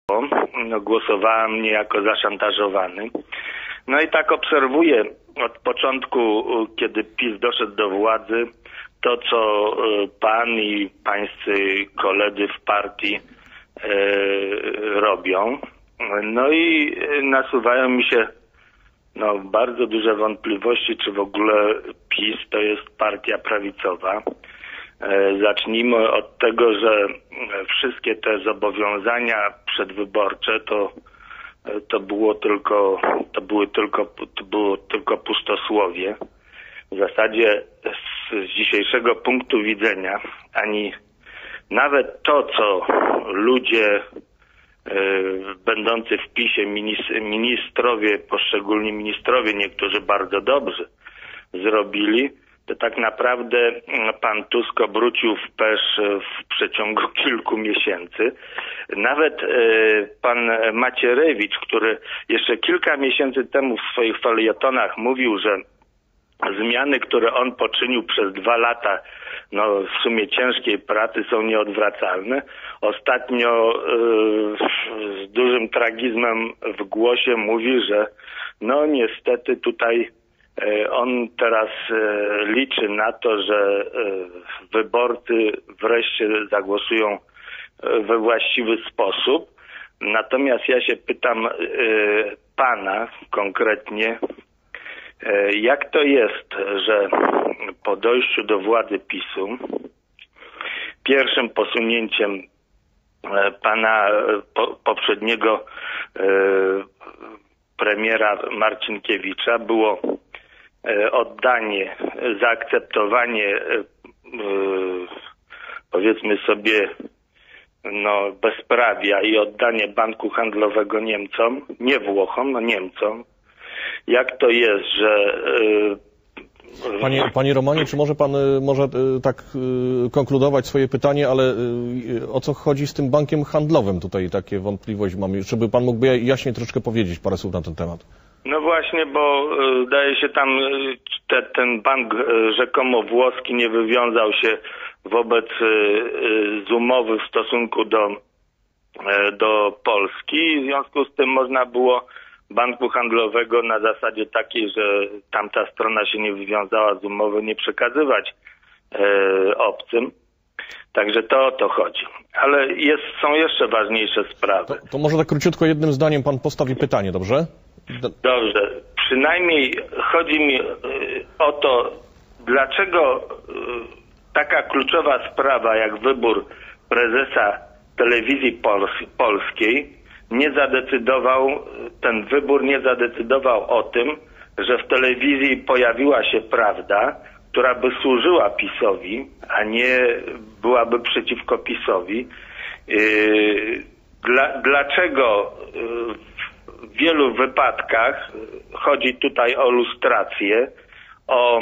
No, głosowałem niejako zaszantażowany. No i tak obserwuję od początku, kiedy PiS doszedł do władzy, to co pan i pańscy koledzy w partii robią. No i nasuwają mi się bardzo duże wątpliwości, czy w ogóle PiS to jest partia prawicowa. Zacznijmy od tego, że wszystkie te zobowiązania przedwyborcze to było tylko pustosłowie. W zasadzie z dzisiejszego punktu widzenia ani nawet to, co ludzie będący w PiS-ie, ministrowie, poszczególni ministrowie, niektórzy bardzo dobrzy zrobili, to tak naprawdę pan Tusk obrócił w pesz w przeciągu kilku miesięcy. Nawet pan Macierewicz, który jeszcze kilka miesięcy temu w swoich felietonach mówił, że zmiany, które on poczynił przez 2 lata, w sumie ciężkiej pracy, są nieodwracalne. Ostatnio z dużym tragizmem w głosie mówi, że niestety tutaj on teraz liczy na to, że wyborcy wreszcie zagłosują we właściwy sposób. Natomiast ja się pytam pana konkretnie, jak to jest, że po dojściu do władzy PiS-u pierwszym posunięciem pana poprzedniego premiera Marcinkiewicza było oddanie, zaakceptowanie, powiedzmy sobie, bezprawia i oddanie banku handlowego Niemcom, nie Włochom, Niemcom. Jak to jest, że... Panie Romanie, czy może pan tak konkludować swoje pytanie, ale o co chodzi z tym bankiem handlowym? Tutaj takie wątpliwości mam. Żeby pan mógłby jaśniej troszkę powiedzieć parę słów na ten temat. No właśnie, bo zdaje się tam ten bank rzekomo włoski nie wywiązał się wobec z umowy w stosunku do Polski. W związku z tym można było banku handlowego na zasadzie takiej, że tamta strona się nie wywiązała z umowy, nie przekazywać obcym. Także to o to chodzi. Ale są jeszcze ważniejsze sprawy. To może tak króciutko jednym zdaniem pan postawi pytanie, dobrze? Dobrze. Przynajmniej chodzi mi o to, dlaczego taka kluczowa sprawa jak wybór prezesa telewizji polskiej ten wybór nie zadecydował o tym, że w telewizji pojawiła się prawda, która by służyła PiS-owi, a nie byłaby przeciwko PiS-owi. Dlaczego w wielu wypadkach chodzi tutaj o lustrację, o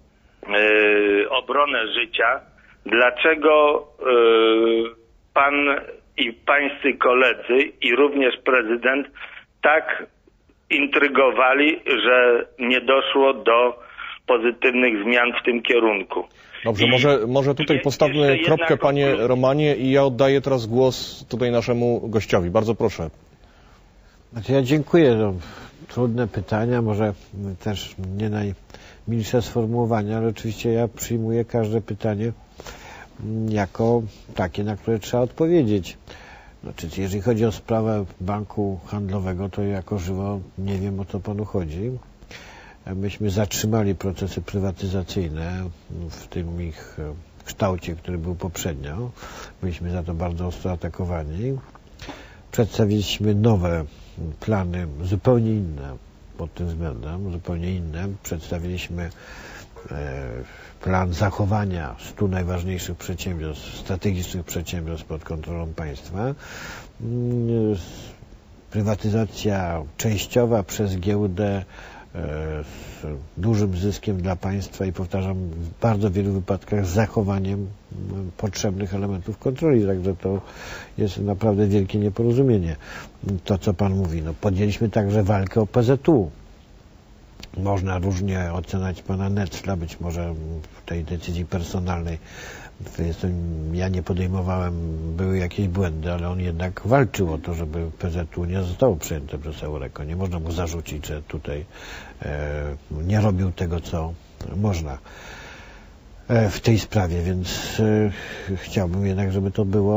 obronę życia? Dlaczego pan i pańscy koledzy i również prezydent tak intrygowali, że nie doszło do pozytywnych zmian w tym kierunku? Dobrze, może tutaj postawmy kropkę, panie Romanie, i ja oddaję teraz głos tutaj naszemu gościowi. Bardzo proszę. Znaczy ja dziękuję. Trudne pytania, może też nie najmilsze sformułowania, ale oczywiście ja przyjmuję każde pytanie jako takie, na które trzeba odpowiedzieć. Znaczy, jeżeli chodzi o sprawę banku handlowego, to jako żywo nie wiem, o co panu chodzi. Myśmy zatrzymali procesy prywatyzacyjne w tym ich kształcie, który był poprzednio. Byliśmy za to bardzo ostro atakowani. Przedstawiliśmy nowe plany, zupełnie inne pod tym względem, zupełnie inne. Przedstawiliśmy plan zachowania 100 najważniejszych przedsiębiorstw, strategicznych przedsiębiorstw pod kontrolą państwa. Prywatyzacja częściowa przez giełdę z dużym zyskiem dla państwa i powtarzam, w bardzo wielu wypadkach z zachowaniem potrzebnych elementów kontroli, także to jest naprawdę wielkie nieporozumienie. To, co pan mówi, podjęliśmy także walkę o PZU. Można różnie oceniać pana Netzla, być może w tej decyzji personalnej ja nie podejmowałem, były jakieś błędy, ale on jednak walczył o to, żeby PZU nie zostało przejęte przez Eureko. Nie można mu zarzucić, że tutaj nie robił tego, co można w tej sprawie, więc chciałbym jednak, żeby to było